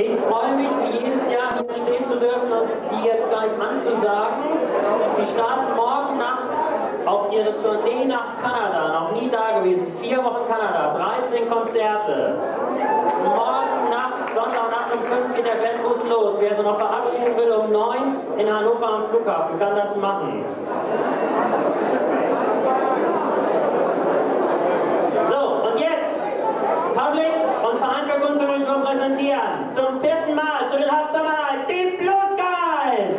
Ich freue mich, wie jedes Jahr hier stehen zu dürfen und die jetzt gleich anzusagen. Die starten morgen Nacht auf ihre Tournee nach Kanada, noch nie da gewesen. 4 Wochen Kanada, 13 Konzerte. Morgen Nacht, Sonntagnacht um 5 geht der Bandbus los. Wer sie noch verabschieden will, um 9 in Hannover am Flughafen, kann das machen. So, und jetzt Public und Verein für Kunst und Kultur präsentieren. Zum 4. Mal zu den Hauptsammlern die Blue Skies!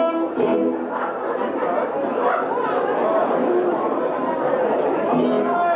Ja.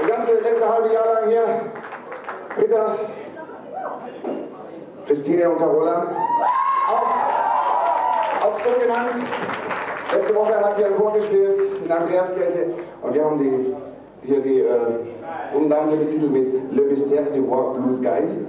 Das ganze letzte halbe Jahr lang hier. Britta, Christine und Carola. Auch so genannt. Letzte Woche hat hier ein Chor gespielt in der Andreaskirche und wir haben hier die undankliche Titel mit Le Mystère du Roi Blues Guys.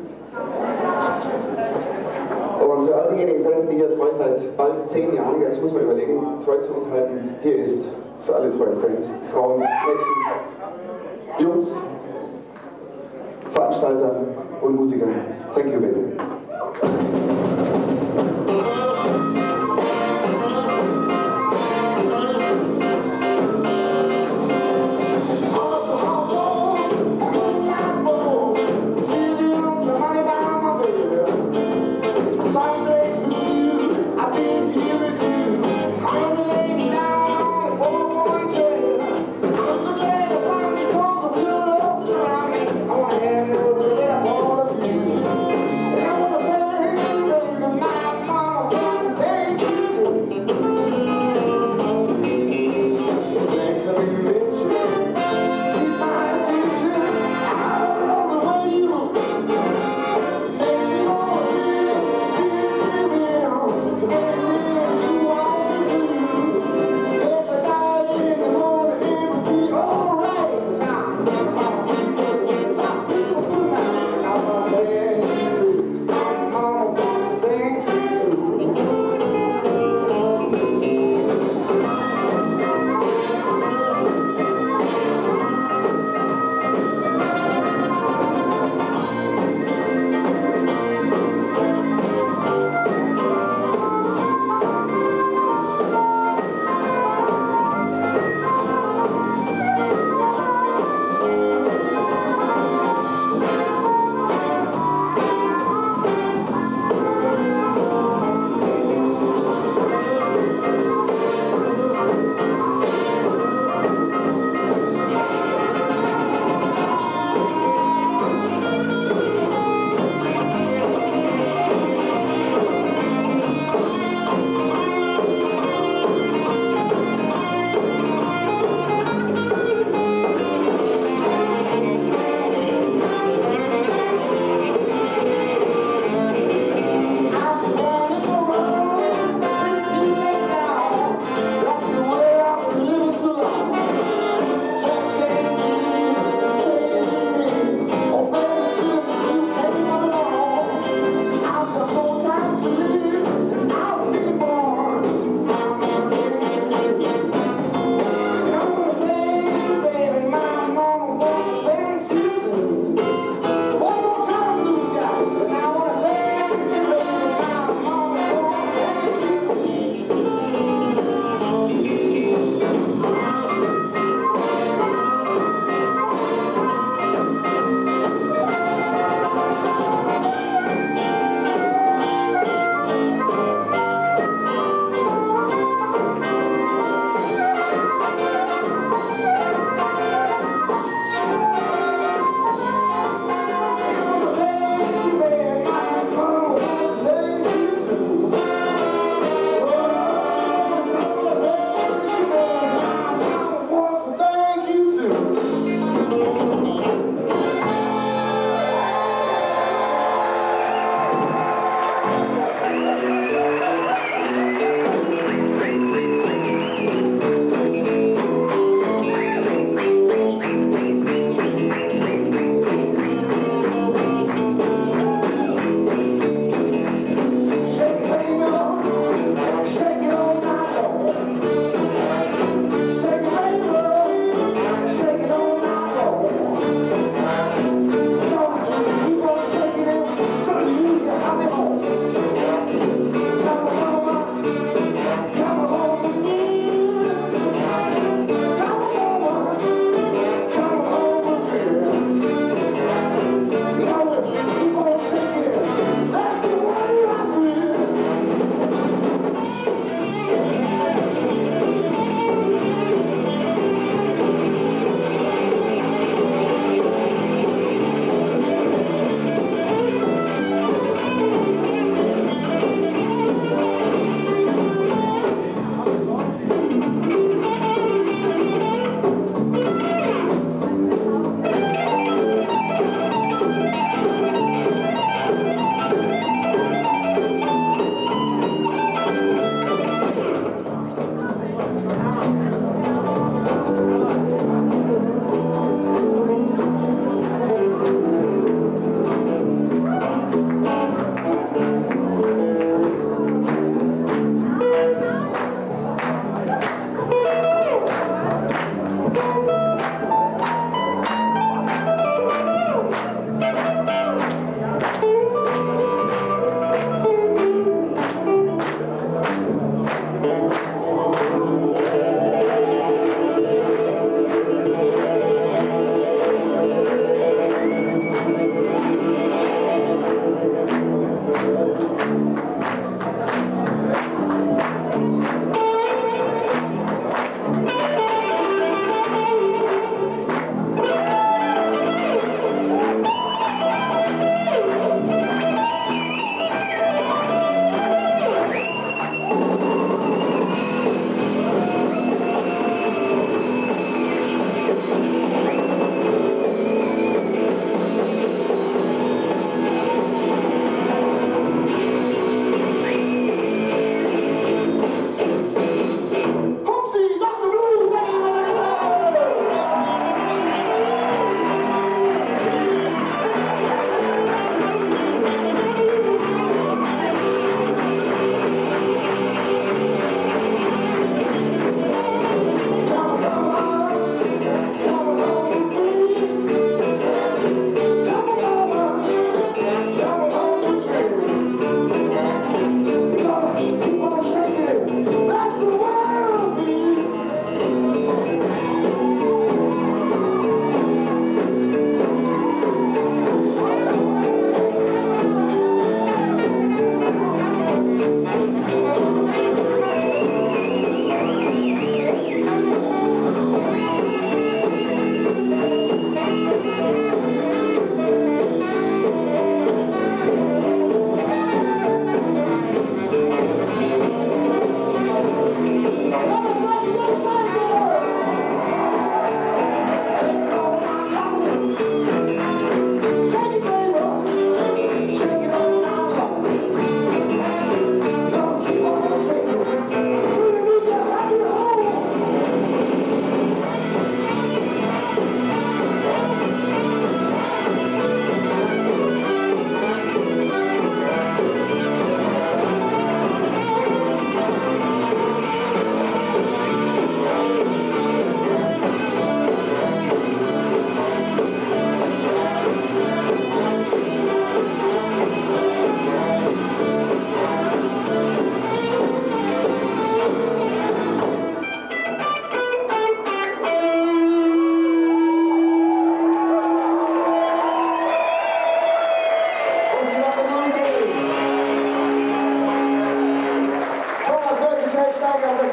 Und für all diejenigen Fans, die hier treu seit bald 10 Jahren, jetzt muss man überlegen, treu zu uns halten, hier ist für alle treuen Fans, Frauen, Mädchen, Jungs, Veranstalter und Musiker. Thank you, baby. I wanna hand it over to them, all of you. And I wanna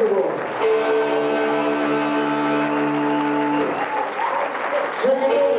Festival. Check it out.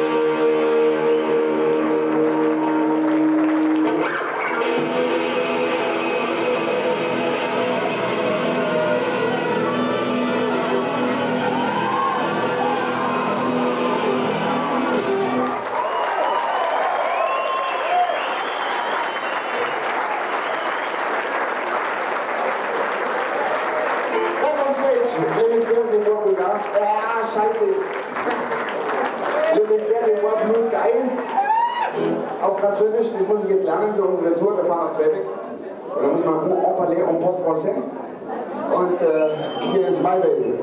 Scheiße. Le Mystère des Mois Blue Skies. Auf Französisch, das muss ich jetzt lernen für unsere Tour. Wir fahren nach Quebec. Und da muss man en parler en bon français. Und hier ist My Baby.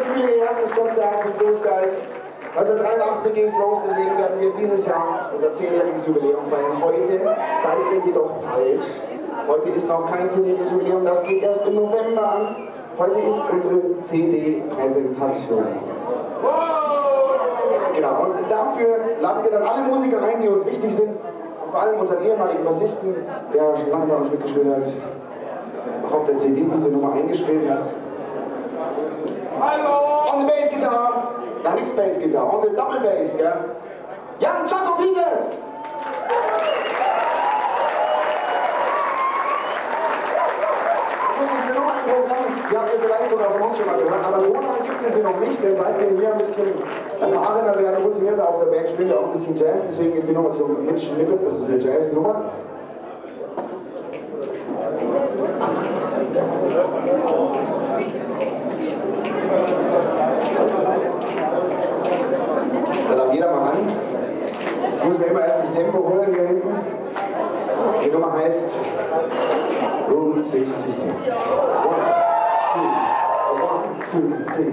Mühle, erstes Konzert für Blue Skies. 1983 ging es los, deswegen werden wir dieses Jahr unser 10-jähriges Jubiläum feiern. Heute seid ihr jedoch falsch. Heute ist noch kein 10-jähriges Jubiläum, das geht erst im November an. Heute ist unsere CD-Präsentation. Genau, und dafür laden wir dann alle Musiker ein, die uns wichtig sind. Und vor allem unseren ehemaligen Bassisten, der schon lange bei uns mitgespielt hat, auch auf der CD diese Nummer eingespielt hat. Hallo! On the bass guitar, nix bass guitar, on the double bass, gell? Jan Jacobides! Das ist eine Nummer im Programm, die habt ihr vielleicht sogar von uns schon mal gehört, aber so lange gibt es sie noch nicht, denn seit wir hier ein bisschen erfahrener werden, routinierte auf der Band, spielen wir auch ein bisschen Jazz, deswegen ist die Nummer zum Mitschnippen, das ist eine Jazz-Nummer. Da darf jeder mal ran. Ich muss mir immer erst das Tempo holen hier hinten. Die Nummer heißt Route 66. 1, 2, 3.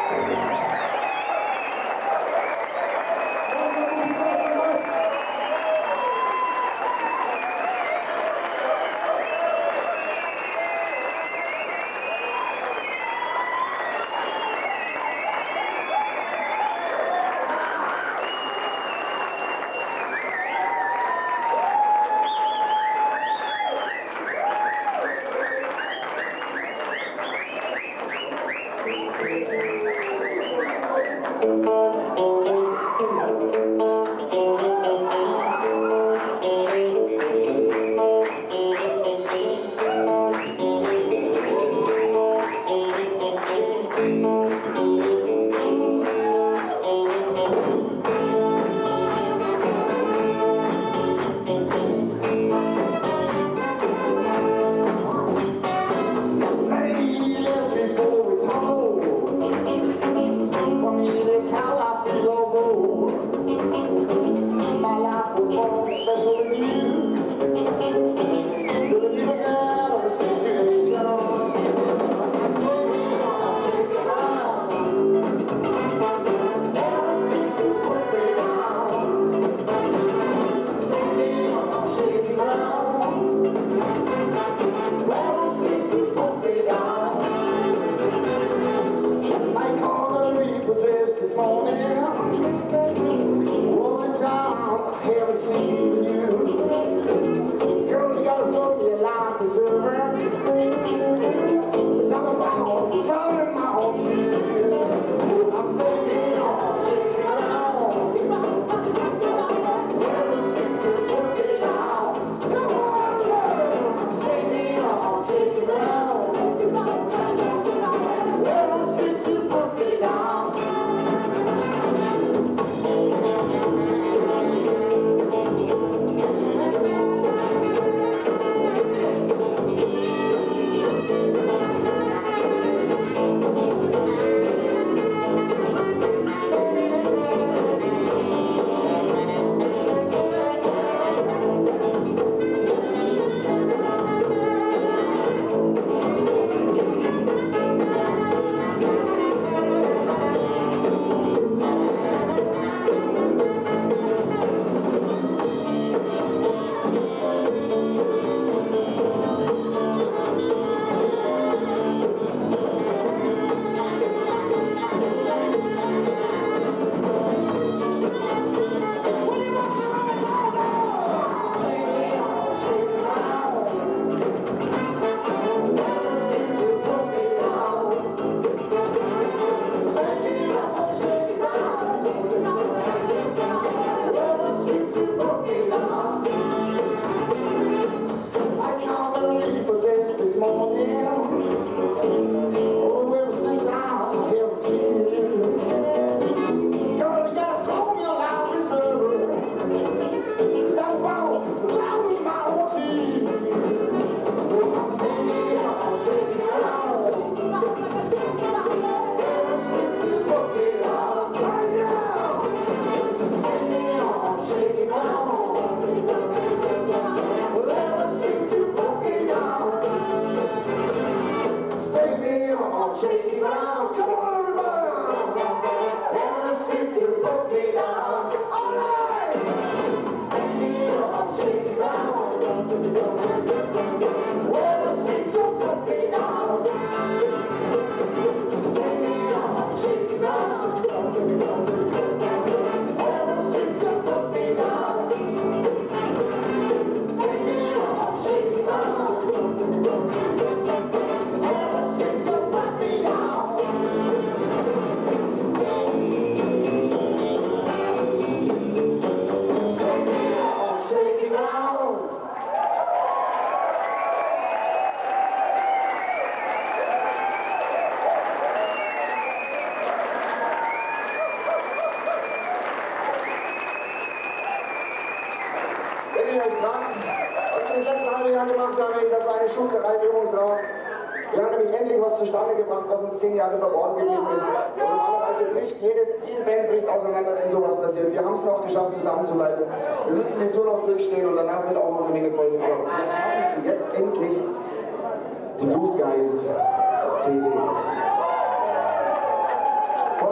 Wir haben nämlich endlich was zustande gebracht, was uns 10 Jahre verborgen geblieben ist. Und normalerweise bricht jede Band bricht auseinander, wenn sowas passiert. Wir haben es noch geschafft, zusammenzuleiten. Wir müssen die Tour noch durchstehen und danach wird auch noch eine Menge folgen. Aber wir haben jetzt endlich die Blue Skies CD.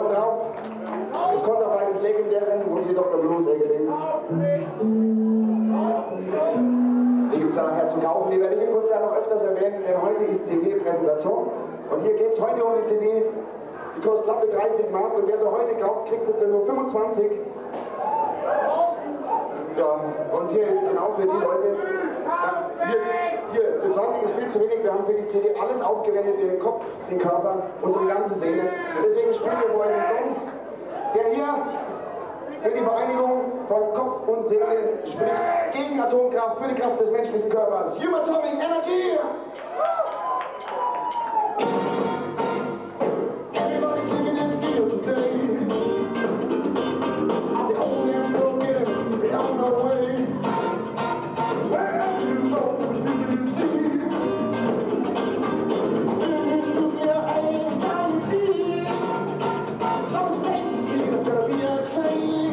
vorne drauf. Das Konterfei des legendären, wo sie Dr. Blues gelegen. Die gibt es dann nachher zu kaufen, die werde ich in kurzer Zeit noch öfters erwähnen, denn heute ist CD-Präsentation. Und hier geht es heute um die CD, die kostet knappe 30 Mark und wer sie heute kauft, kriegt sie für nur 25. Ja, und hier ist genau für die Leute, hier, für 20 ist viel zu wenig, wir haben für die CD alles aufgewendet, den Kopf, den Körper, unsere ganze Seele. Und deswegen spielen wir vor einen Song, der hier für die Vereinigung von Kopf und Seele spricht, gegen Atomkraft, für die Kraft des menschlichen Körpers. Human Atomic Energy! Everybody's living in fear today. The whole damn world getting beyond the way. Wherever you go, you see. Filled with nuclear anxiety. So it's great to see there's gonna be a train.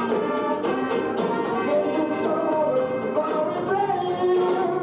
Get this turn over, fiery rain.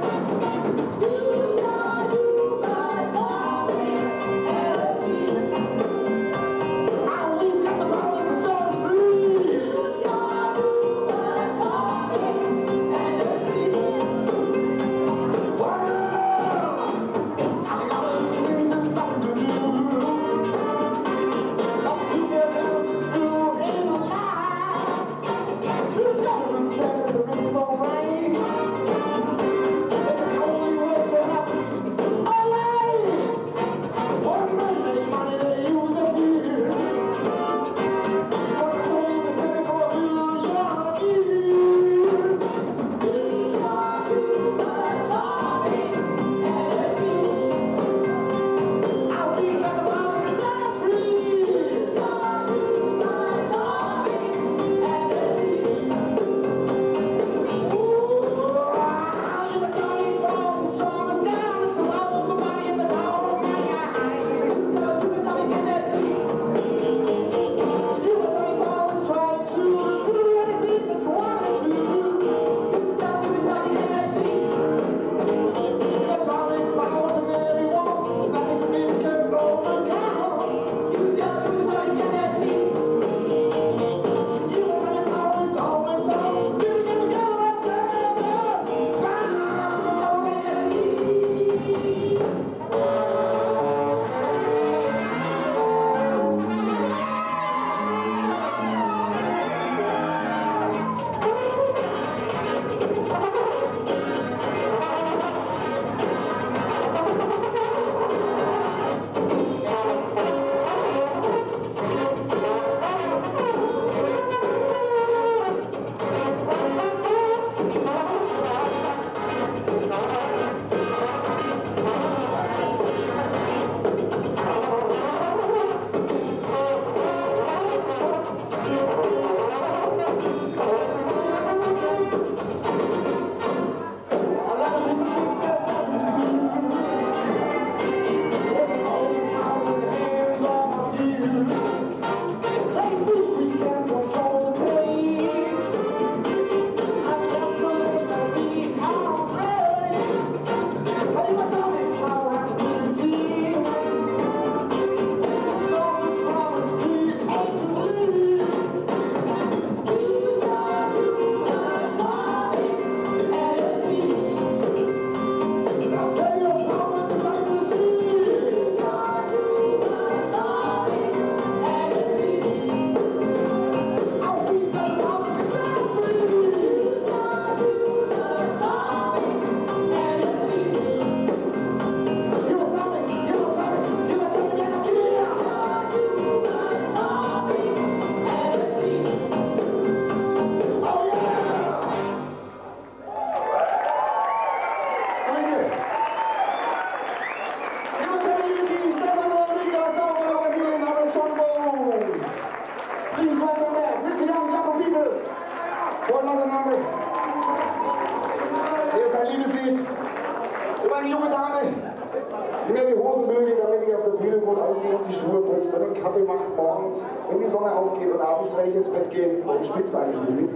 Über eine junge Dame, die mir die Hosen bügelt, damit ich auf der Bühne gut aussehe und die Schuhe putzt und den Kaffee macht morgens, wenn die Sonne aufgeht und abends, wenn ich ins Bett gehe. Warum spielst du eigentlich nicht mit?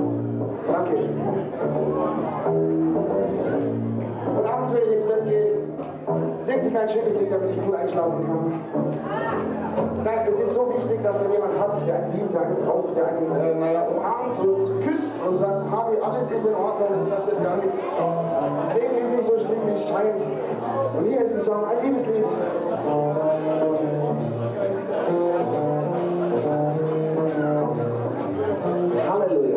Danke. Und abends, wenn ich ins Bett gehe, singt sie mir ein schönes Lied, damit ich gut einschlafen kann. Nein, es ist so wichtig, dass man jemanden hat, der einen liebt, der einen braucht, der einen umarmt und küsst und sagt, Harvey, alles ist in Ordnung, das passiert gar nichts. Das Leben ist nicht so schlimm, wie es scheint. Und hier ist ein Song, ein Liebeslied. Halleluja.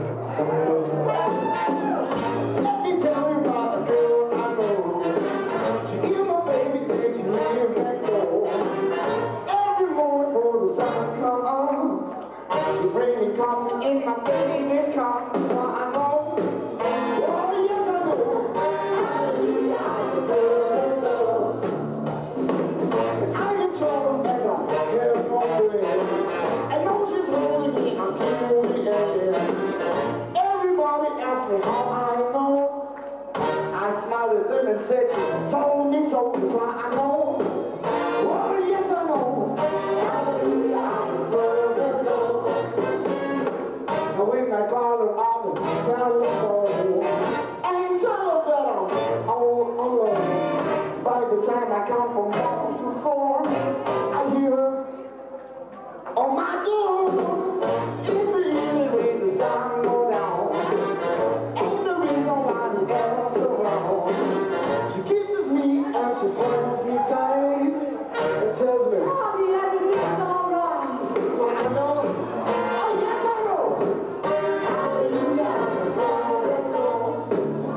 Let me tell you about a girl I know. She is my baby and she lives next door. Every morning before the sun come on, she bring me coffee in my favorite cup, so I know. Oh yes I know. Hallelujah, I love so. And I'm in trouble and I have no friends. I know she's holding me until the end. Everybody asks me how I know. I smiled at them and said she told me so. That's why I know. Oh yes I know. Hallelujah, I love her so. And when I call her on the telephone, I tell her that I'm all alone. By the time I count from 1 to 4, I hear her on my door. In the evening when the sun goes down, and there is nobody else around, she kisses me and she holds me tight and tells me, Harvey, everything's all right. so I know. Oh yes I know. Hallelujah, I love her so.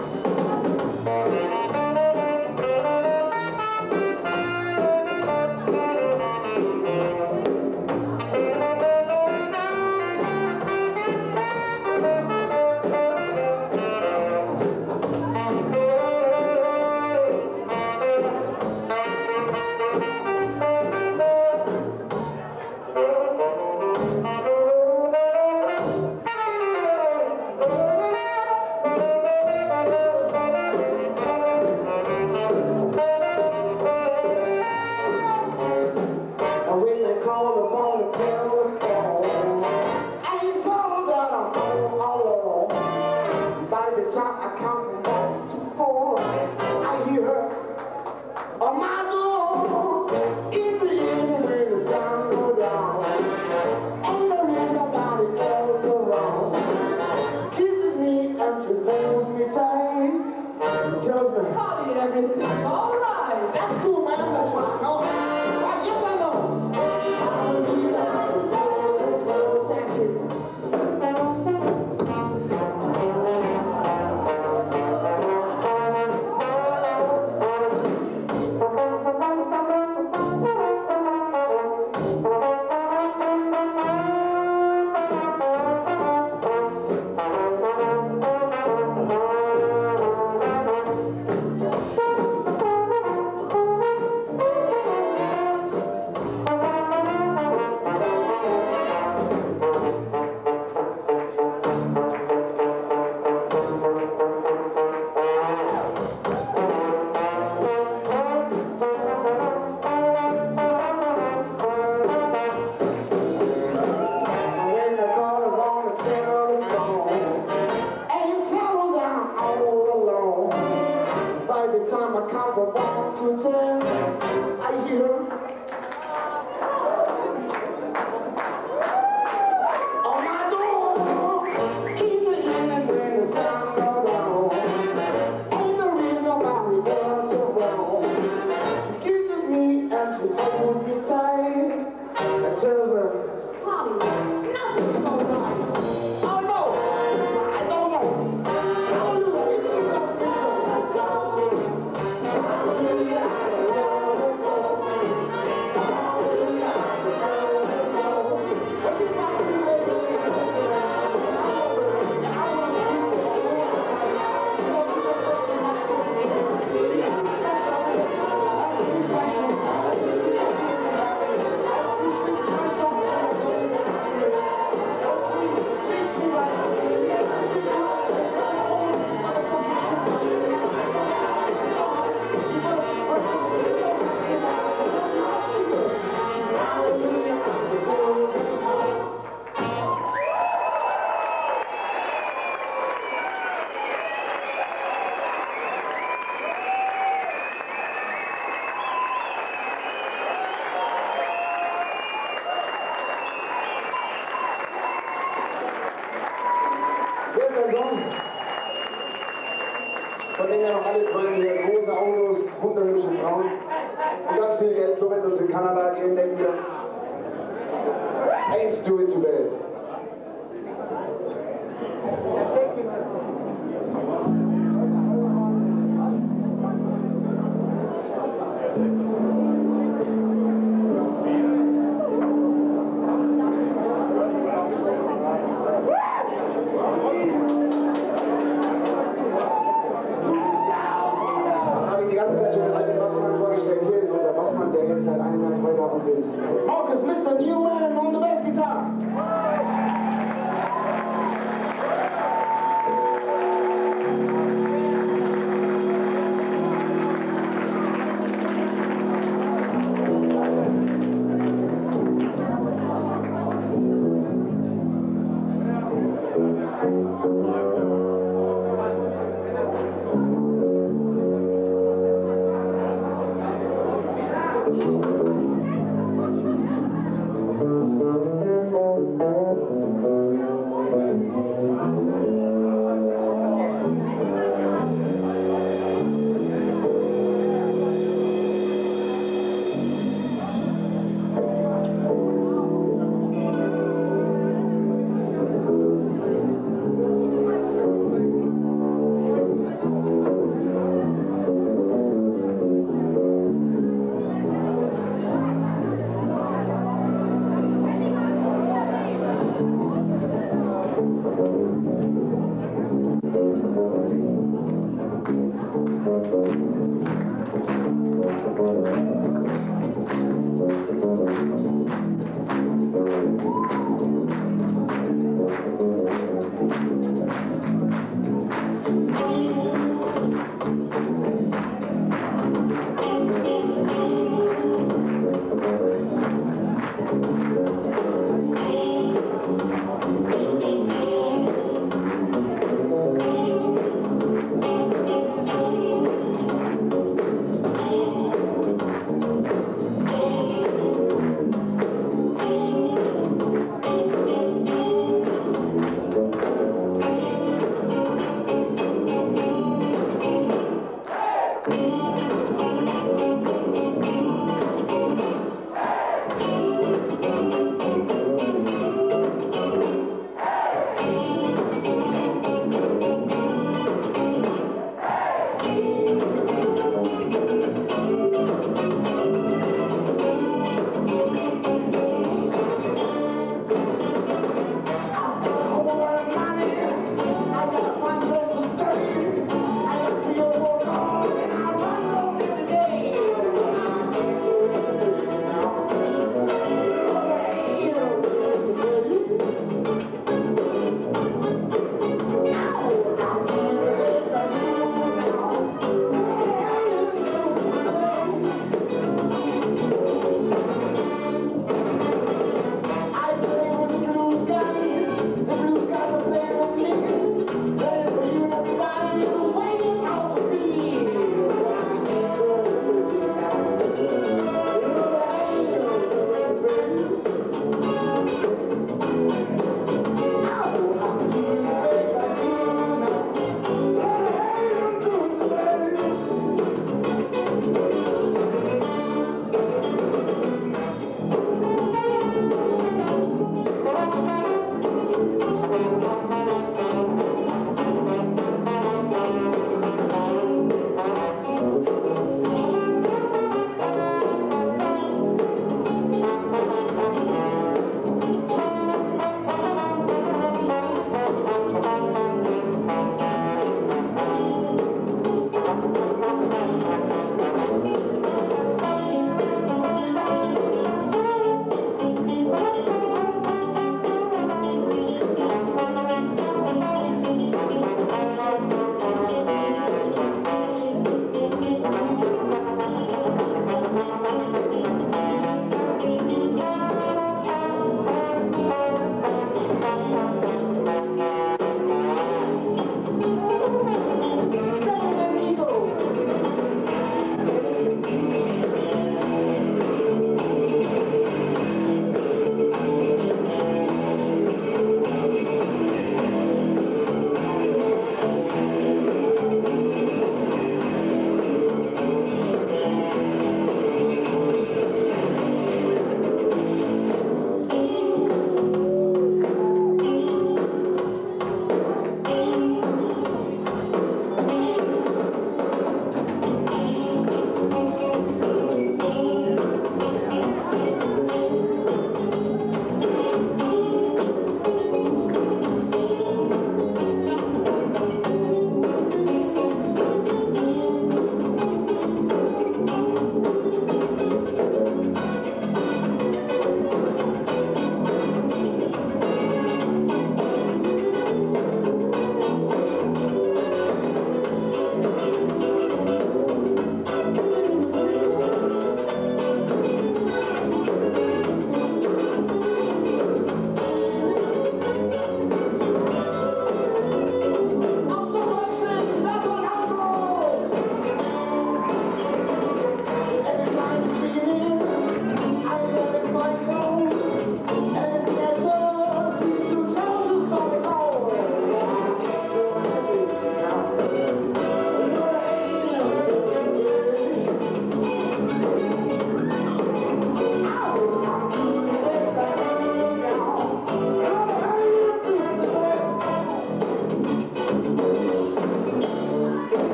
And when they call them on the telephone, I ain't told that I'm all alone. By the time I count from 1 to 4, I hear her on my door. In the evening when the sun goes down, and there is nobody else around, she kisses me and she holds me tight and tells me, Harvey, everything's all right. that's cool, man, that's what I know. Why, yes I know. Hallelujah, I just love her so. Thank you. Saison. Von denen ja noch alle träumen hier, große Autos, wunderhübsche Frauen und ganz viel Geld. So wird uns in Kanada gehen, denken wir. Ain't do it to bed. Seit einem Jahr treu bei uns ist. Marcus, Mr. Newman on the bass guitar.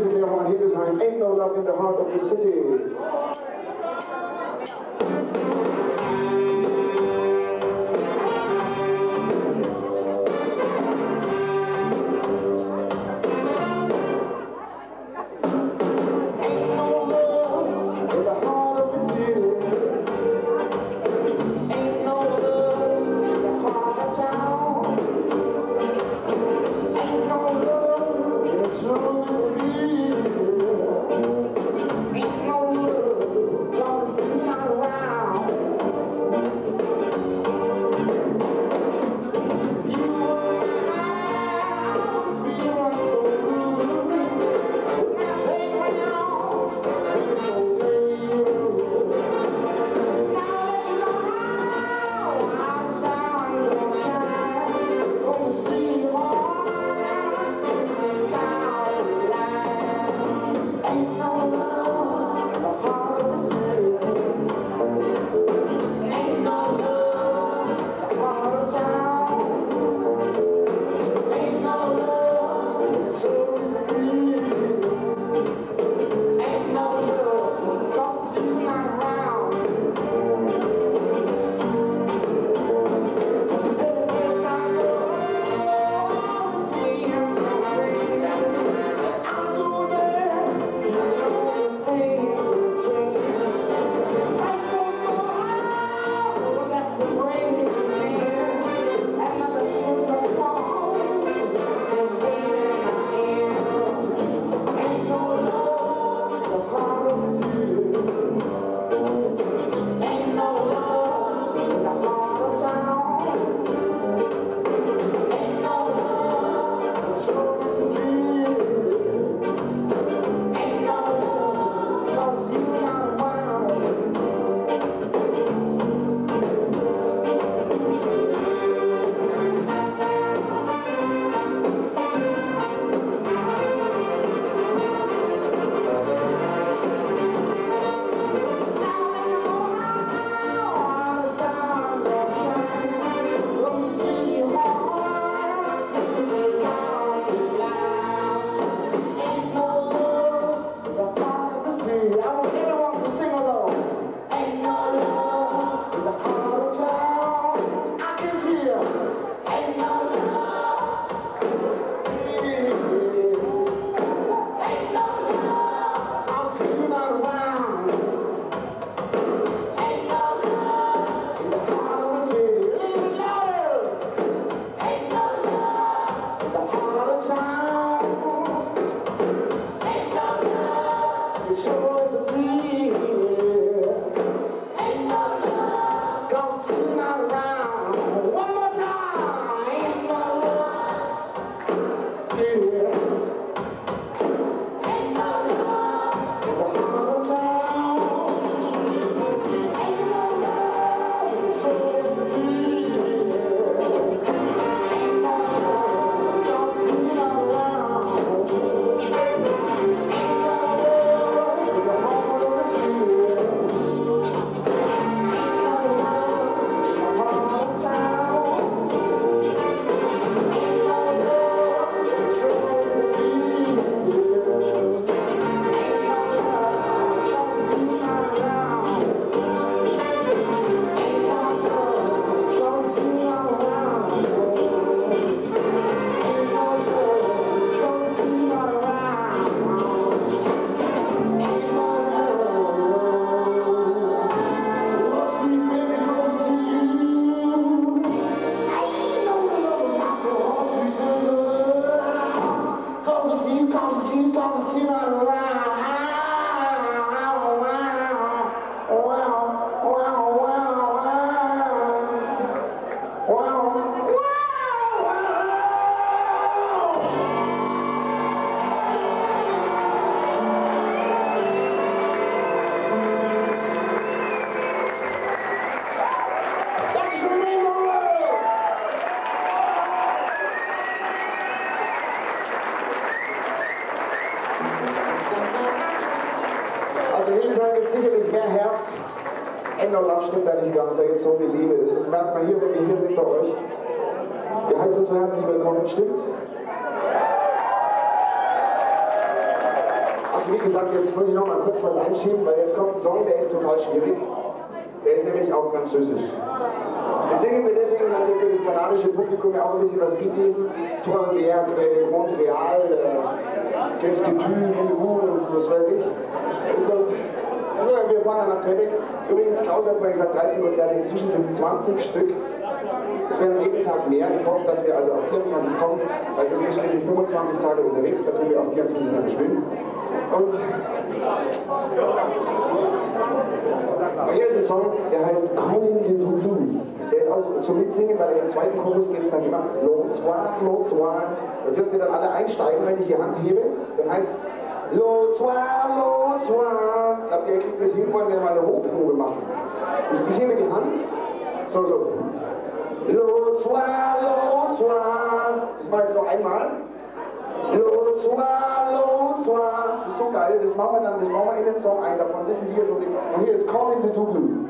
Liebeserklärung an Hildesheim. Ain't no love in the heart of the city. Sicherlich mehr Herz. Ain't no love stimmt da nicht ganz, da gibt es so viel Liebe. Das merkt man hier, wenn wir hier sind bei euch. Ihr heißt uns so herzlich willkommen, stimmt? Also wie gesagt, jetzt muss ich noch mal kurz was einschieben, weil jetzt kommt ein Song, der ist total schwierig. Der ist nämlich auf Französisch. Jetzt singen wir deswegen, weil wir für das kanadische Publikum ja auch ein bisschen was bieten müssen. Toi, Vier, Montreal, Qu'est-ce que tu, und was weiß ich. Wir fahren dann nach Quebec. Übrigens, Klaus hat vorhin gesagt, 13 Konzerte, inzwischen sind es 20 Stück. Es werden jeden Tag mehr. Ich hoffe, dass wir also auf 24 kommen, weil wir sind schließlich 25 Tage unterwegs, da können wir auf 24 Tage spielen. Und hier ist ein Song, der heißt Calling the Blues. Der ist auch zum Mitsingen, weil im zweiten Chorus geht es dann immer L'autre soir, l'autre soir. Da dürft ihr dann alle einsteigen, wenn ich die Hand hebe. Dann heißt L'autre soir, l'autre soir. Glaubt ihr, kriegt das hin, wollen wir mal eine Hochprobe machen. Ich hebe die Hand. So. L'autre soir, l'autre soir. Das mache ich jetzt noch einmal. L'autre soir, l'autre soir. Das ist so geil, das machen wir in den Song ein, davon wissen die jetzt so nichts. Und hier ist Calling the Blues.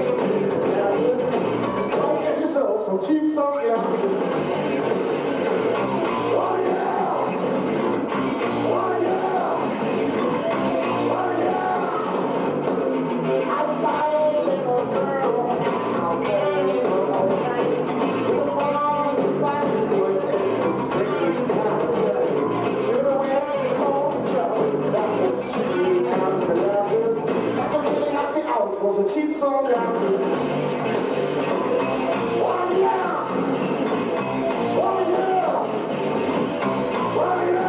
Don't get yourself some cheap sunglasses. Oh yeah! Oh yeah! Oh yeah! I spy a little girl out there all night with a phone and five voice and a strange kind of day. To the west, the coast, that was cheap as molasses. That's what really knocked me out was a cheap sunglasses. Oh yeah! Oh yeah! Oh yeah!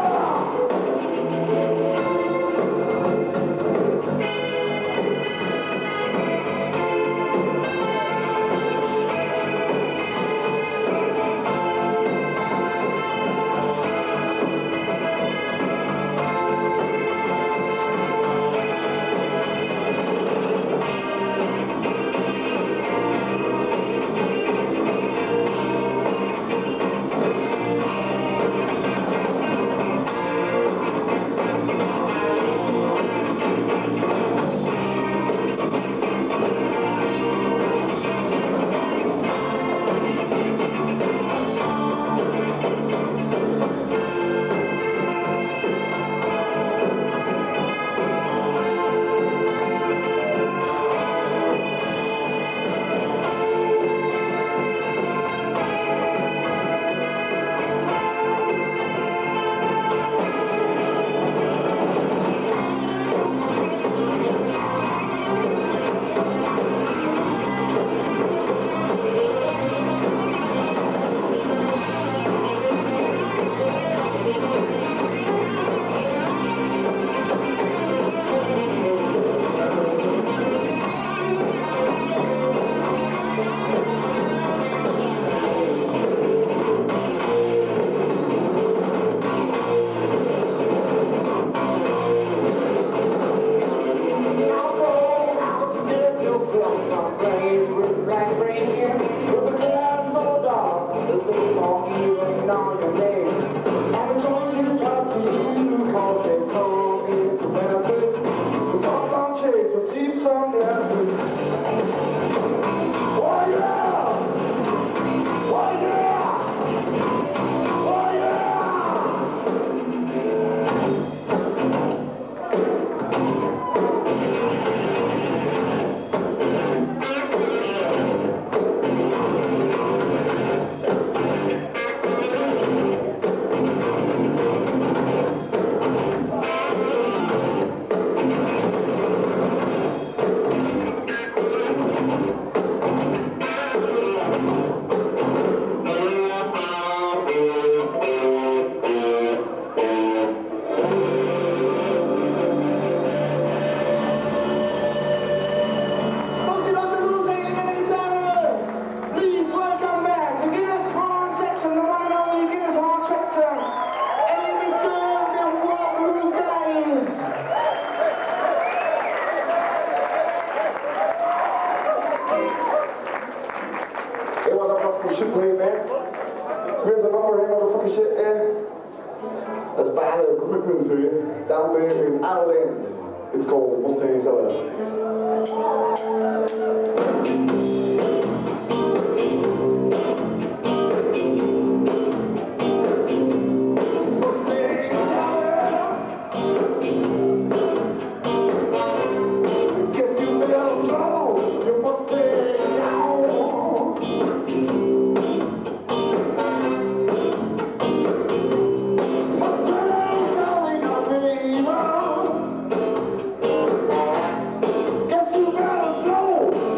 Shit to me, man. Here's the number here, motherfucking shit, and that's bad commitment to you. Down there in Ireland. It's called Mustang Cellar. Guess you better slow.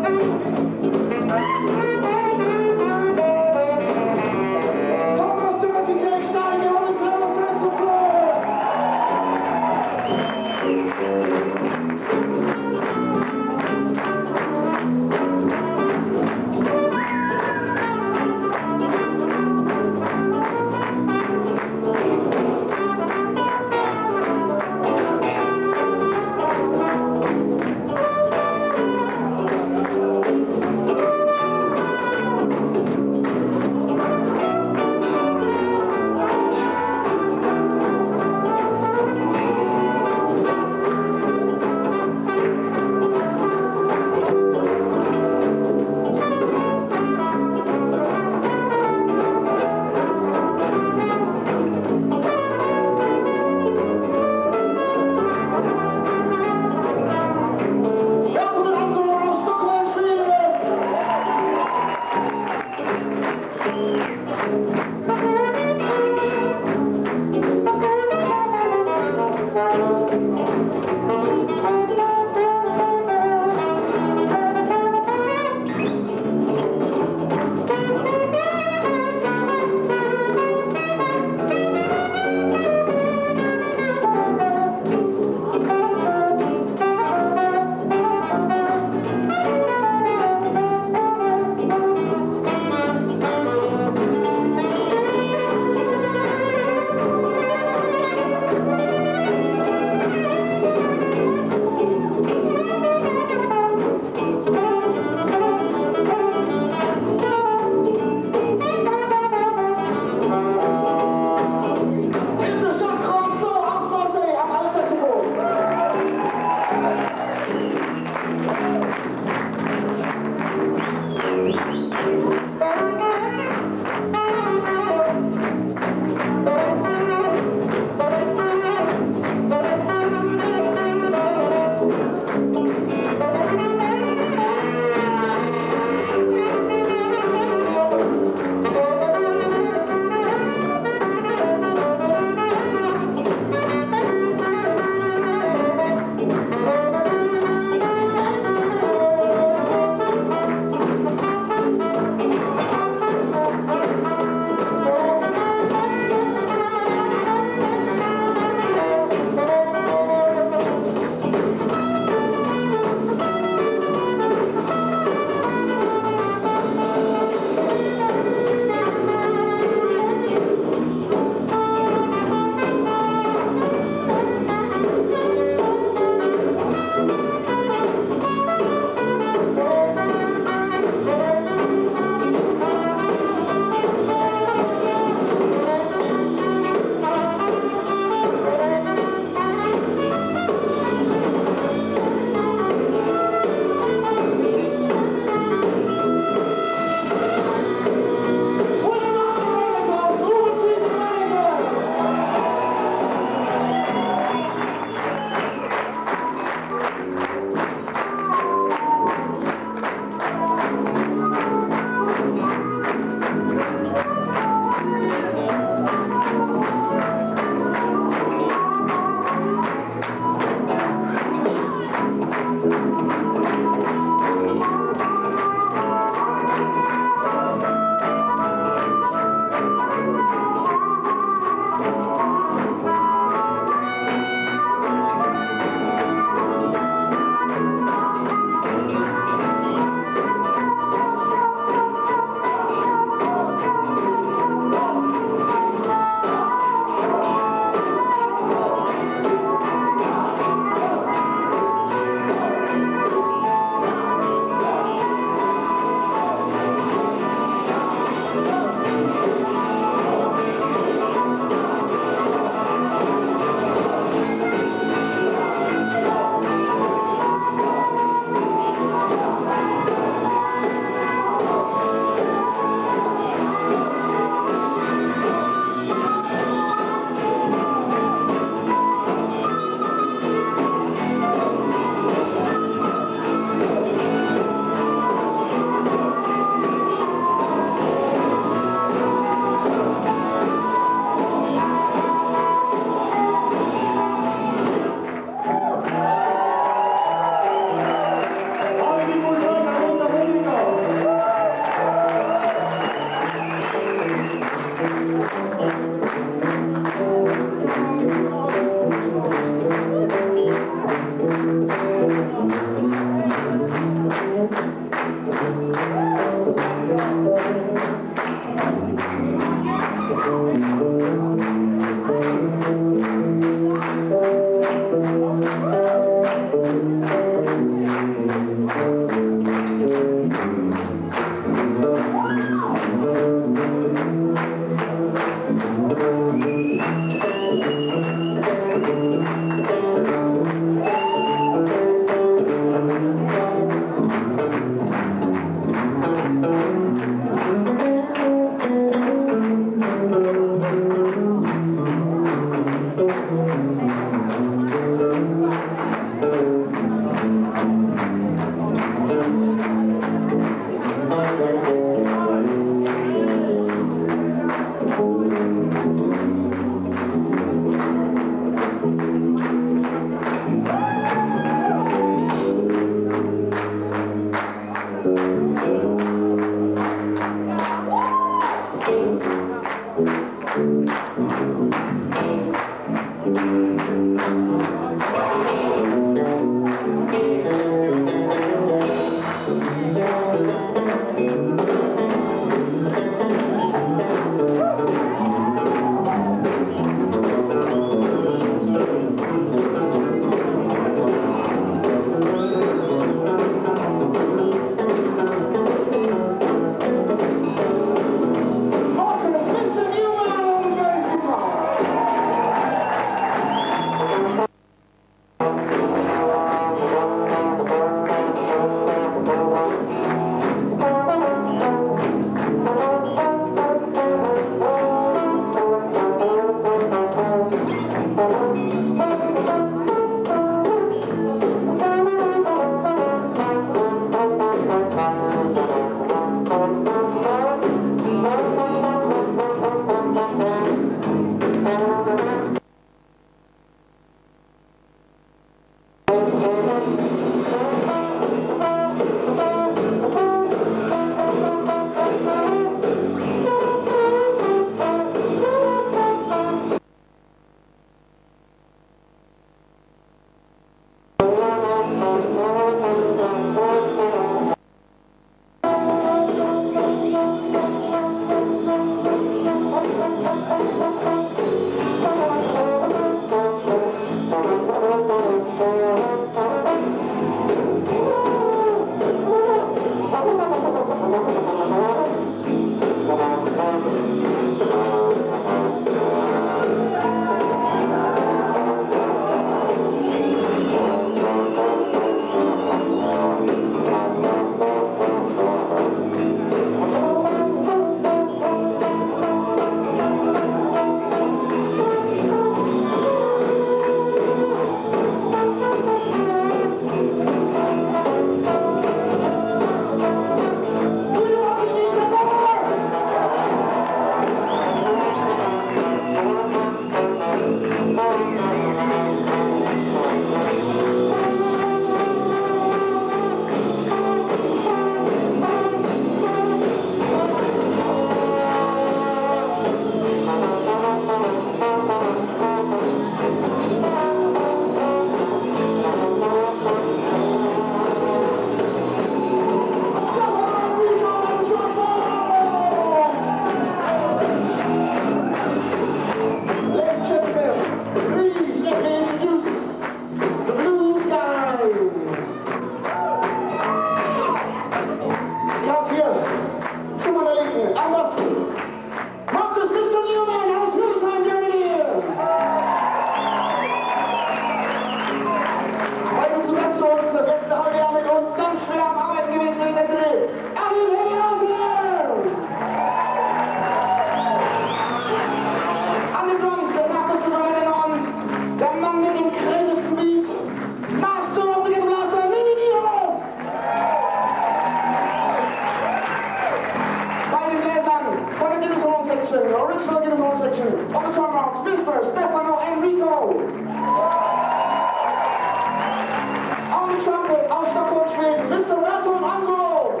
Trumpet aus Stockholm, Schweden, Mr. Bertold Angelo.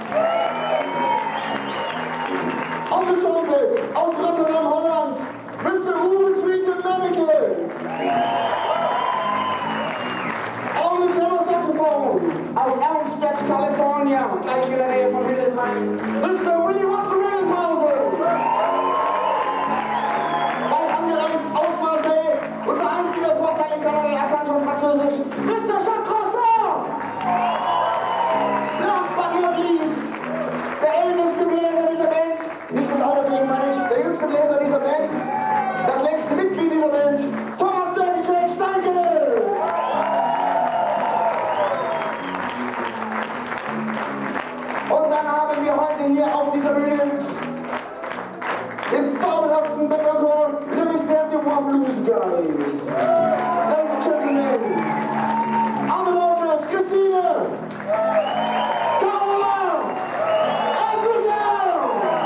On the trumpet aus Rotterdam, Holland, Mr. Ruben Tweeten Manneke. On the tenor saxophone aus Elmstead, California, gleich in der Nähe von Hildesheim, Mr. Willy Wildeshausen. Bald angereist aus Marseille, unser einziger Vorteil in Kanada, er kann schon Französisch, Mr. Jacques Croissant. Last but not least, der älteste Bläser dieser Band, nicht des Alters wegen meine ich, der jüngste Bläser dieser Band, das längste Mitglied dieser Band, Thomas Dirty Jake Steinke. Und dann haben wir heute hier auf dieser Bühne den fabelhaften Backup-Chor Le Mystère du Moi Blues Guys. Ladies and Gentlemen, on the vocals, Christine, Carola und Michelle.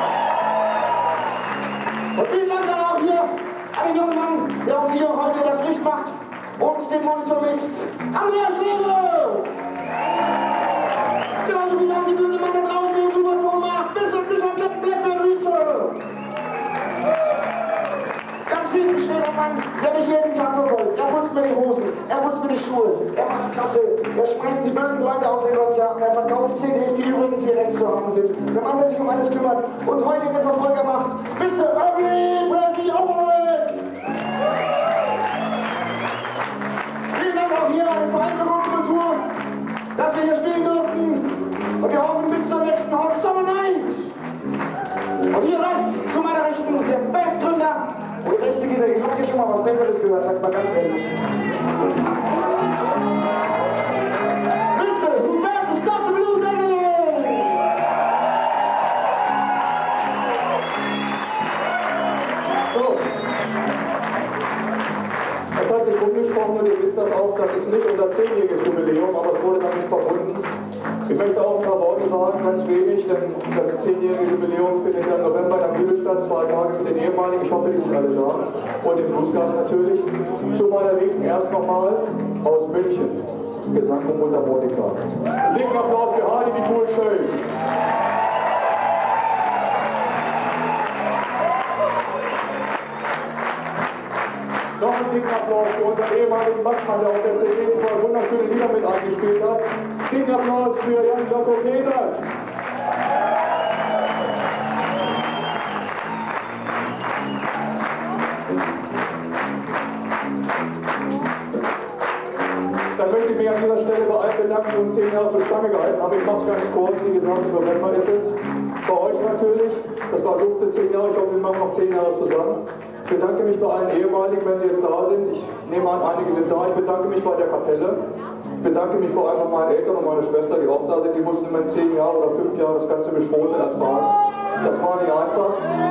Und vielen Dank dann auch hier an den jungen Mann, der uns hier heute das Licht macht und den Monitor mixt, Andreas Schwere. Genauso wie Dank gebührt dem Mann, der draußen den Superton macht, Mr. Captain Blackman Reeser. Ganz viel schwerer Mann, der mich jeden Tag verfolgt. Er putzt mir die Hosen, er putzt mir die Schuhe, er macht Kasse, er schmeißt die bösen Leute aus den Konzerten, er verkauft CDs, die übrigens hier rechts zu haben sind. Der Mann, der sich um alles kümmert und heute den Verfolger macht, Mr. Irving Presley Overwick. Vielen Dank auch hier an den Verein für Kultur, dass wir hier spielen durften. Und wir hoffen bis zur nächsten Hot Summer Night. Und hier rechts zu meiner Rechten der Bandgründer. Und die beste Gitarre, ich hab hier schon mal was Besseres gehört, sagt mal ganz ehrlich. Mr. Who Dare to Stop the Blues Again! So. Jetzt hat sich rumgesprochen und ihr wisst das auch, das ist nicht unser 10-jähriges Jubiläum, aber es wurde damit verbunden. Ich möchte auch ein paar Worte sagen, ganz wenig, denn das 10-jährige Jubiläum findet ja im November in der Bühne statt, 2 Tage mit den ehemaligen, ich hoffe, die sind alle da, und dem Bluescast natürlich. Zu meiner Linken erst nochmal aus München, Gesang und Mundharmonika. Dicken Applaus für Hardy, die cool schön. Noch einen dicken Applaus für unseren ehemaligen Bassmann, der auf der CD 2 wunderschöne Lieder mit eingespielt hat. Dicken Applaus für Jan Jakob Peters. Dann möchte ich mich an dieser Stelle bei allen bedanken, die uns 10 Jahre zur Stange gehalten haben. Ich mache es ganz kurz, wie gesagt, im November ist es. Bei euch natürlich, das war dufte 10 Jahre, ich hoffe, wir machen noch 10 Jahre zusammen. Ich bedanke mich bei allen ehemaligen, wenn sie jetzt da sind. Ich nehme an, einige sind da. Ich bedanke mich bei der Kapelle. Ich bedanke mich vor allem bei meinen Eltern und meiner Schwester, die auch da sind. Die mussten immer 10 Jahre oder 5 Jahre das ganze Beschrote ertragen. Das war nicht einfach.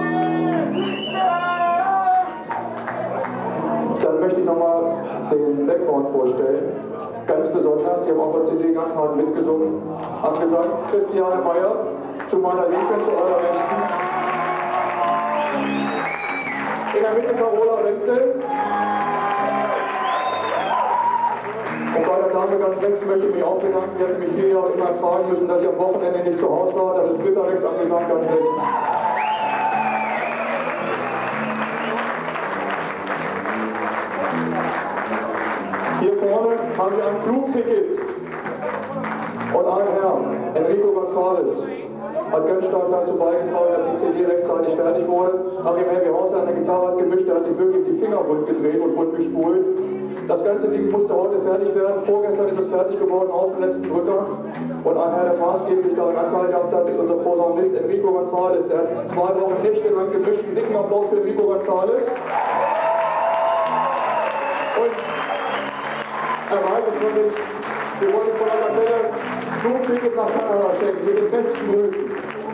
Dann möchte ich nochmal den Background vorstellen. Ganz besonders, die haben auf der CD ganz hart mitgesungen. Am Gesang Christiane Meyer, zu meiner Linken, zu eurer Rechten. In der Mitte Carola Wenzel. Und bei der Dame ganz rechts möchte ich mich auch bedanken. Die hat mich 4 Jahre immer ertragen müssen, dass ich am Wochenende nicht zu Hause war. Das ist Britta Rex am Gesang ganz rechts. Hier vorne haben wir ein Flugticket. Und ein Herr, Enrico González, hat ganz stark dazu beigetragen, dass die CD rechtzeitig fertig wurde. Achim Helmi-Hauser an der Gitarre hat gemischt, der hat sich wirklich die Finger wund gedreht und wund gespult. Das ganze Ding musste heute fertig werden. Vorgestern ist es fertig geworden auf den letzten Drücker. Und ein Herr, der maßgeblich daran Anteil gehabt hat, ist unser Posaunist Enrico González. Der hat 2 Wochen nächtelang gemischt. Einen dicken Applaus für Enrico González. Und er weiß es noch nicht. Wir wollen von der Kapelle Flugticket nach Kanada schenken, mit den besten Grüßen.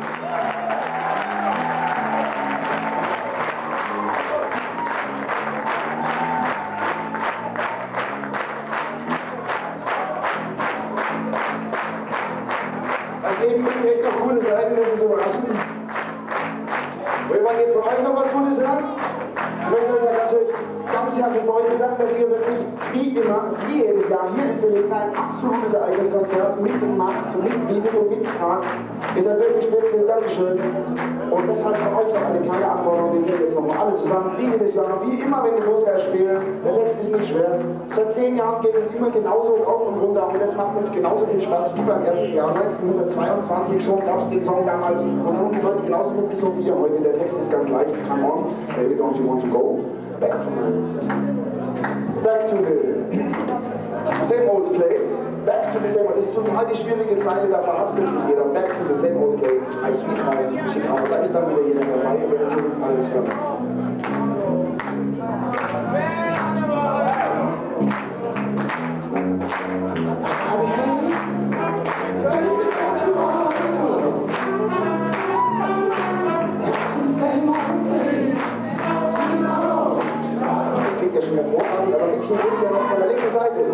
Das Leben bringt echt noch coole Seiten, das ist überraschend. Wir wollen jetzt von euch noch was Gutes hören. Ich möchte euch ganz ganz herzlich bei euch bedanken, dass ihr wirklich wie immer, wie jedes Jahr hier in Vier Linden ein absolutes Ereigniskonzert mitmacht, mitbietet und mittragt. Ihr seid wirklich spitze, Dankeschön. Und deshalb von euch noch eine kleine Anforderung, die singen jetzt nochmal alle zusammen, wie jedes Jahr, wie immer, wenn die Fußball spielen. Der Text ist nicht schwer. Seit 10 Jahren geht es immer genauso rauf und runter und das macht uns genauso viel Spaß wie beim ersten Jahr. 1922 schon gab es den Song damals und haben die Leute genauso mitgesungen wie ihr heute. Der Text ist ganz leicht. Come on, baby, don't you want to go? Back to the same old place. Back to the same old. Das ist total die schwierige Zeile, da verhaspelt sich jeder. Back to the same old place. My sweet home, Chicago. Da ist dann wieder jeder dabei, aber wir tun uns alles hören. Ja schon hervorragend, aber ein bisschen geht hier noch von der linken Seite.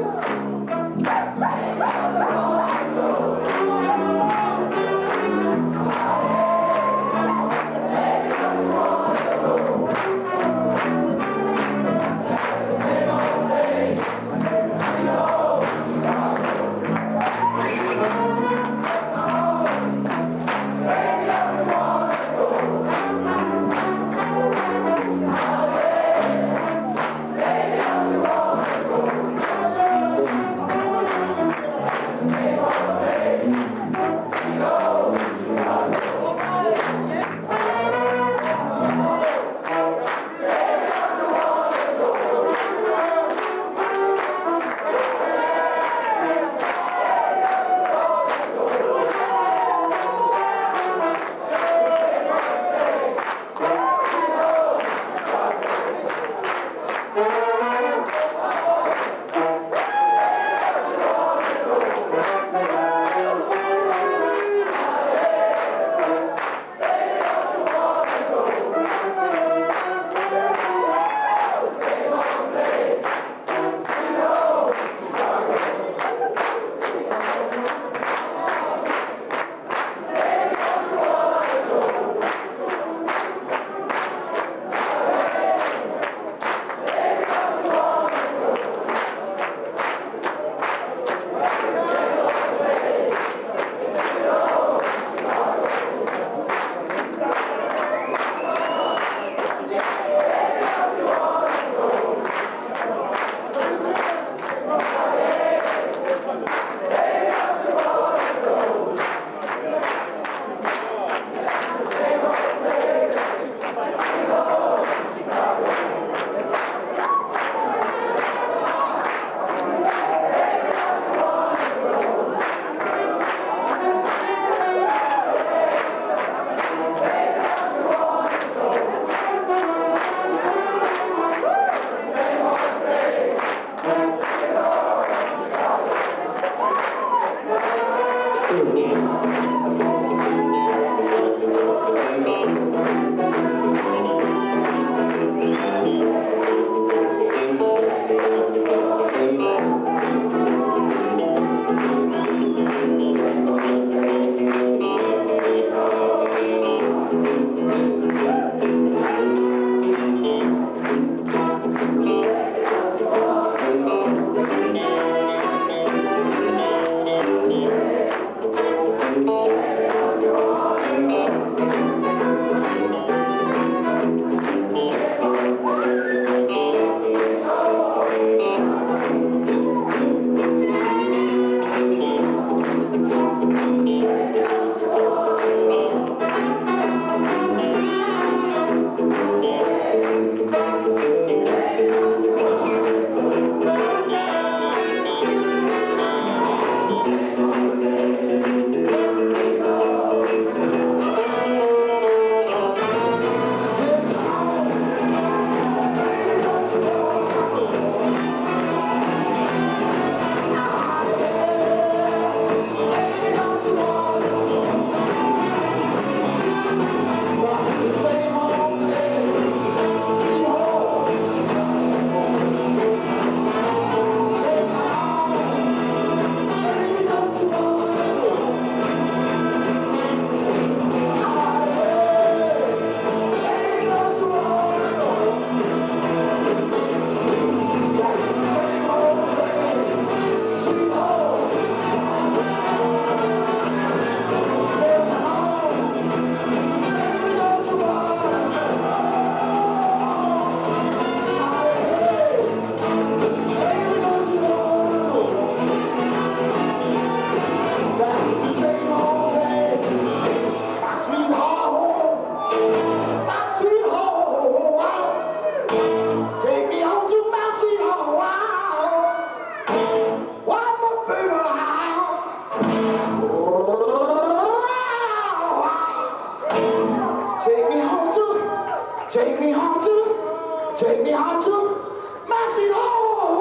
Take me home to, take me home to, take me home to Mexico,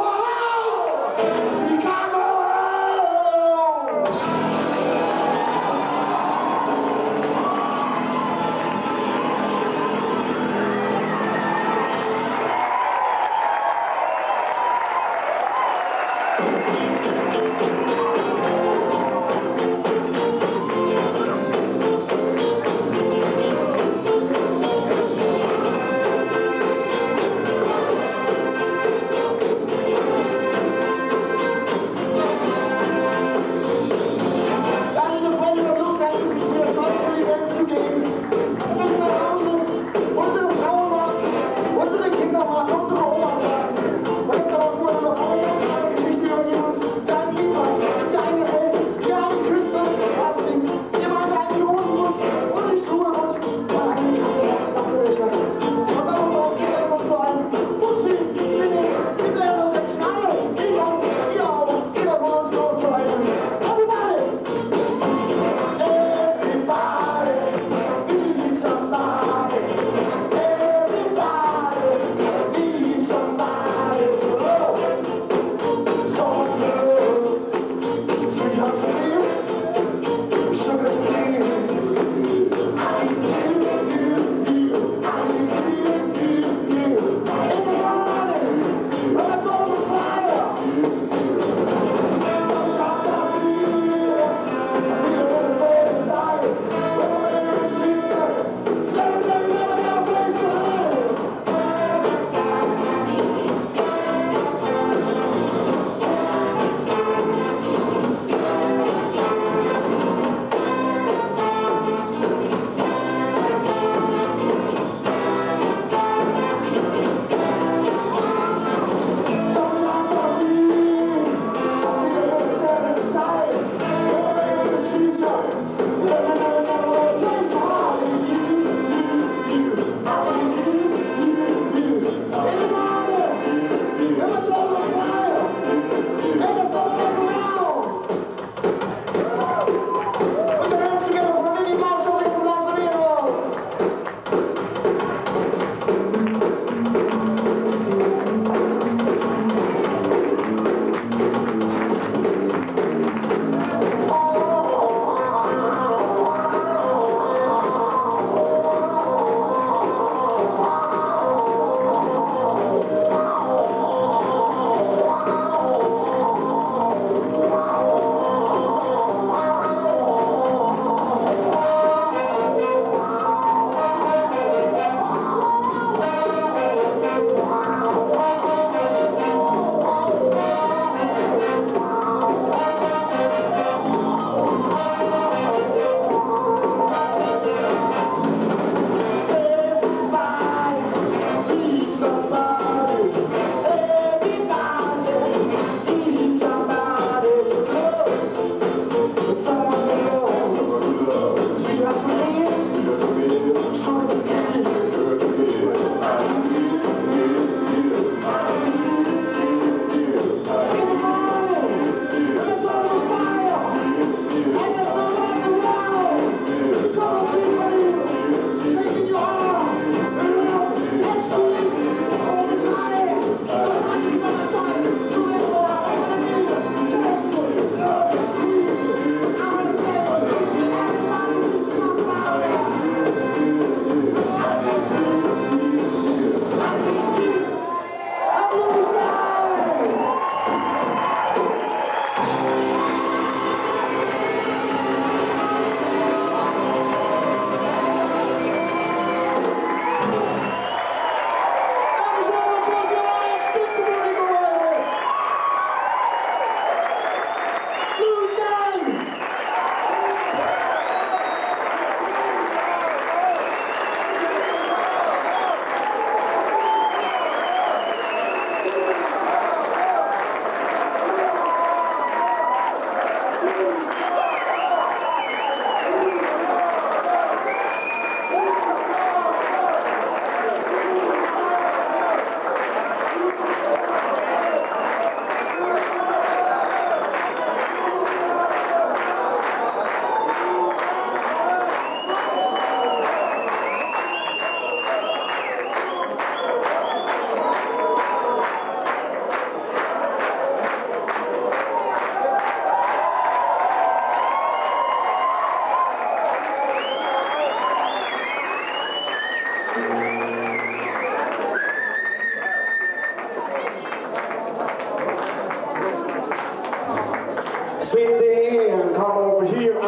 Chicago.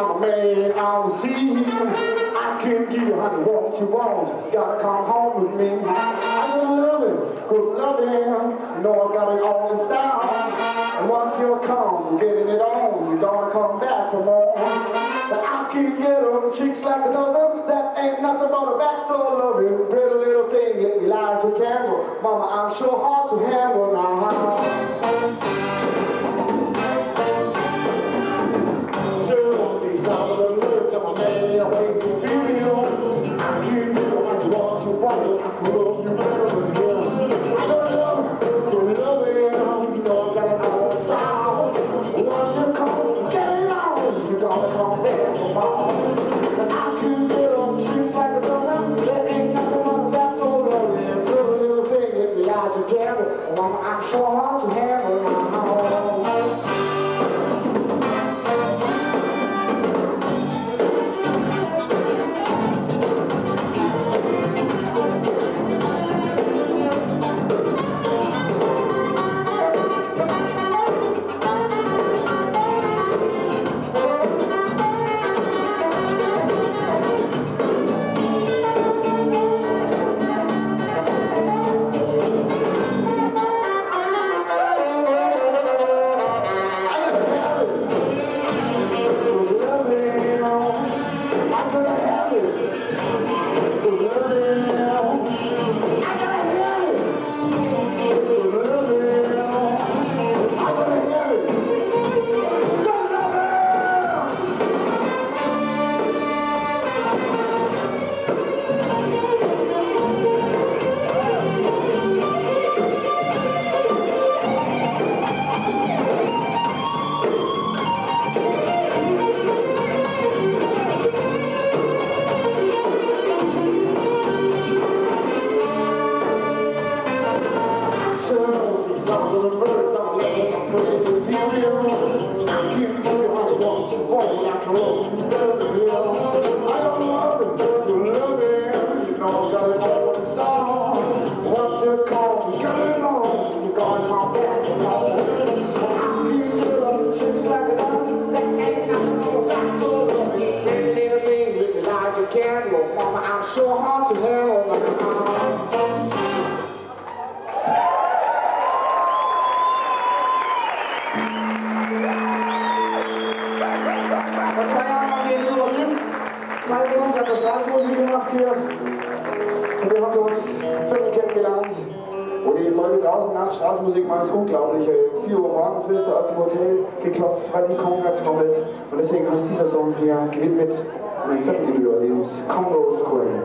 my man on the sea. I can give you honey what you want. Gotta come home with me. I love it, good loving. You know I got it all in style. And once you come, you're getting it on. You're gonna come back for more. But I can get them chicks like a dozen. That ain't nothing but a backdoor loving. Pretty little thing, let me light your candle. Mama, I'm sure hard to handle now. These are the words of a man, I make you feel I can't do what you want, you want it, I can love you better than him. I don't love you, you know I got it all style. Once you come, get it on, you gotta come back for more. And I can get on tricks like a donut, there ain't nothing but that to love you. Pretty little thing, if you like to gamble, Mama, I'm sure hard to handle now. Mama, I'm sure hard to handle now. Vor 2 Jahren waren wir in Berlin. Teil von uns hat das Straßenmusik gemacht hier. Und wir haben uns im Viertel kennengelernt. Wo die Leute draußen nachts Straßenmusik machen, ist unglaublich. 4 Uhr morgens wirst du aus dem Hotel geklopft, weil die Kongrats kommt. Und deswegen ist dieser Song hier gewidmet an ein Viertel in New Orleans, Congo Square.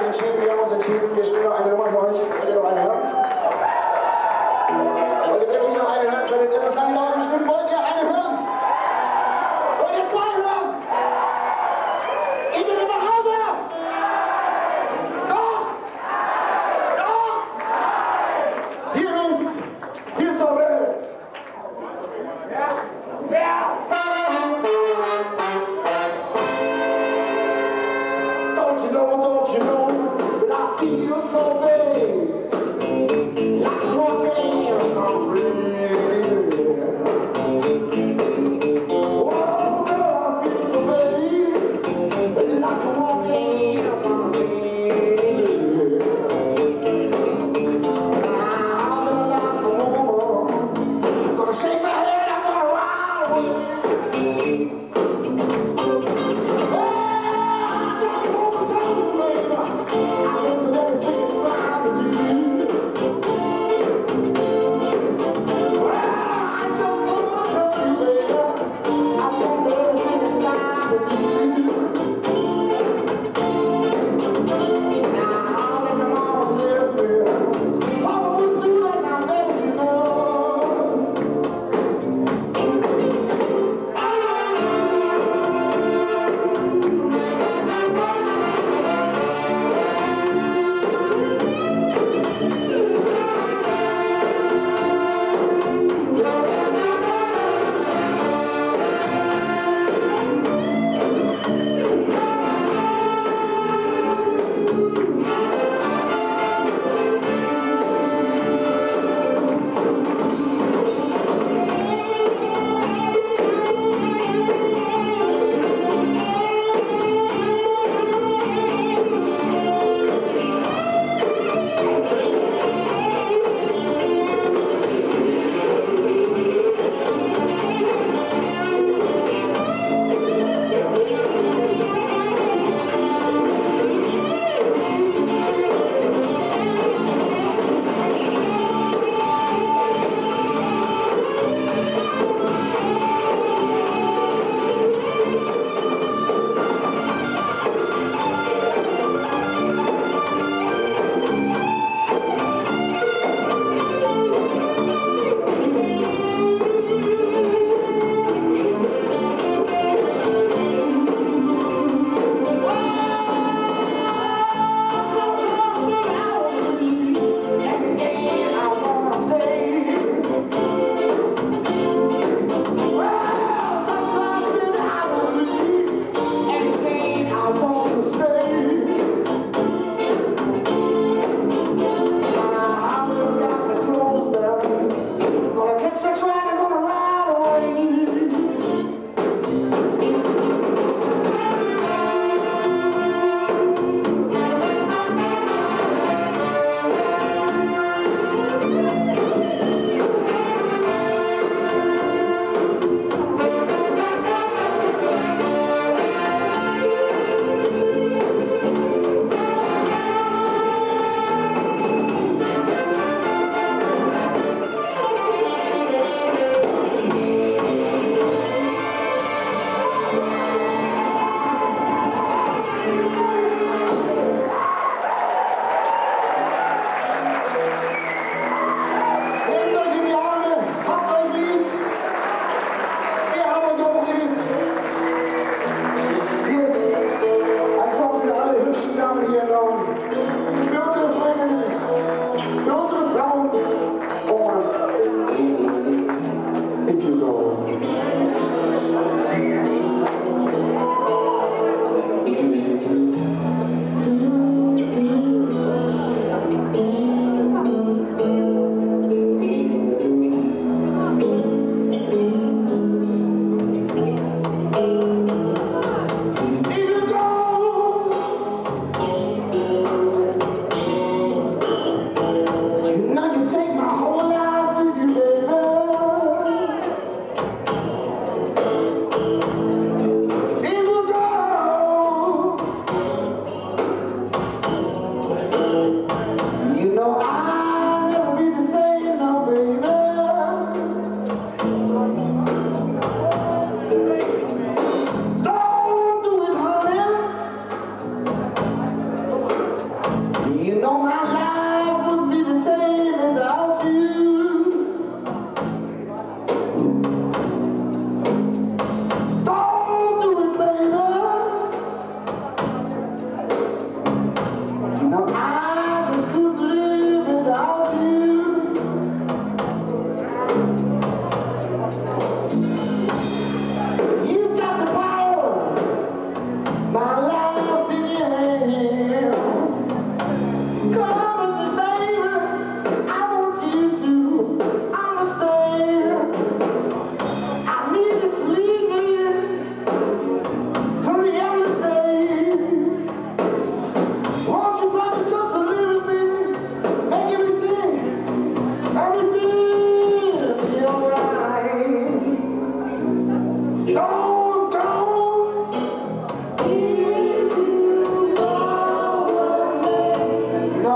entschieden, wir spielen noch eine Nummer für euch. Wollt ihr noch eine hören? Wollt ihr wirklich noch eine hören? Könnt ihr etwas lange dauern im Stimmen? Wollt ihr eine hören? Wollt ihr zwei hören? Geht ihr mit nach Hause? Doch! Doch! Hier ist Vier Linden. Don't you know that I feel so big, like walking on breathing. Oh, girl, I feel so big, like walking on breathing. Now the last moment, I'm gonna shake my head, I'm gonna ride away.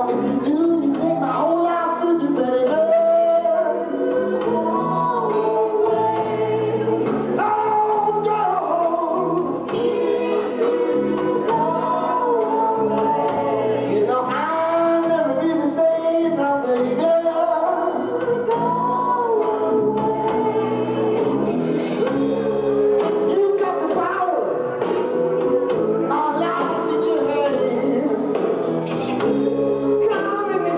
If you do, you take my whole life with you, baby. Come in the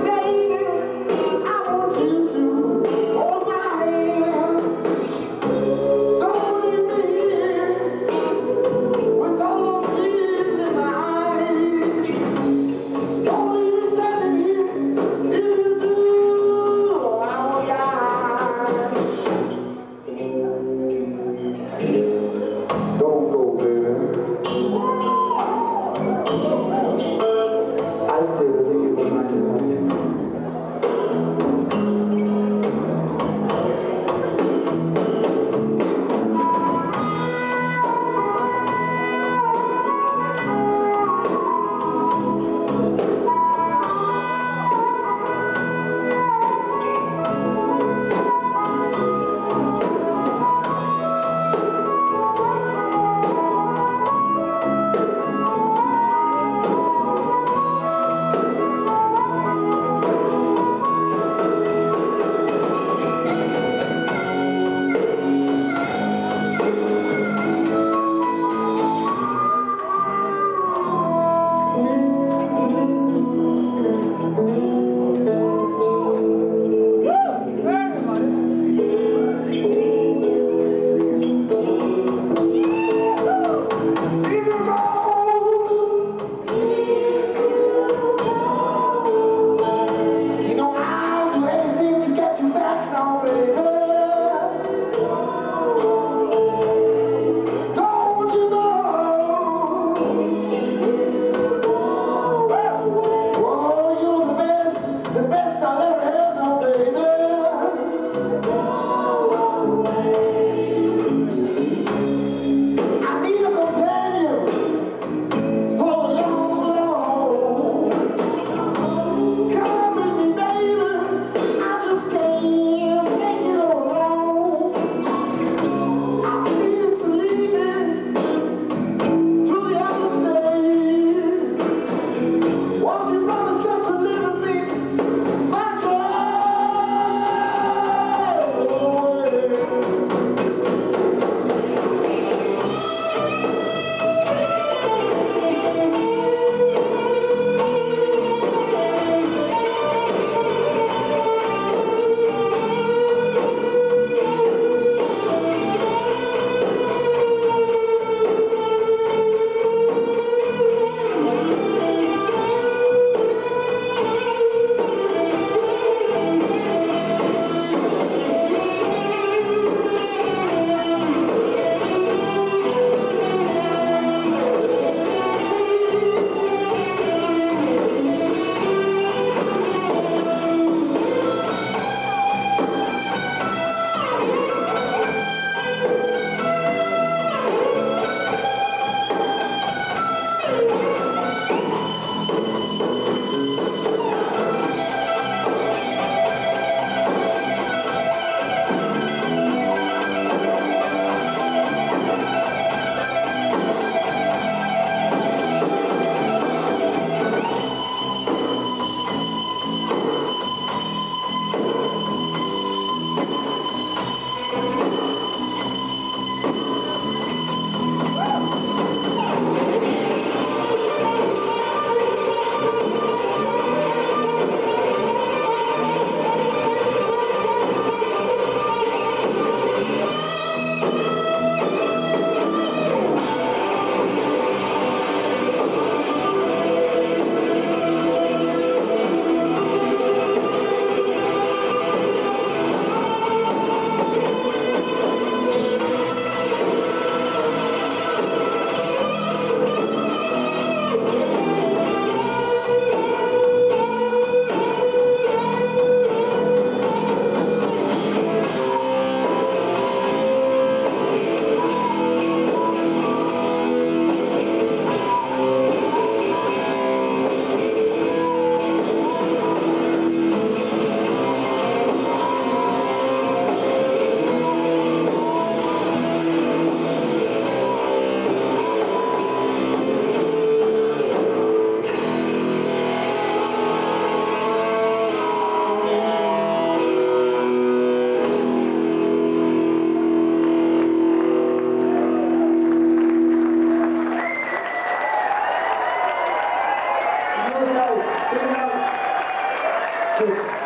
Tschüss.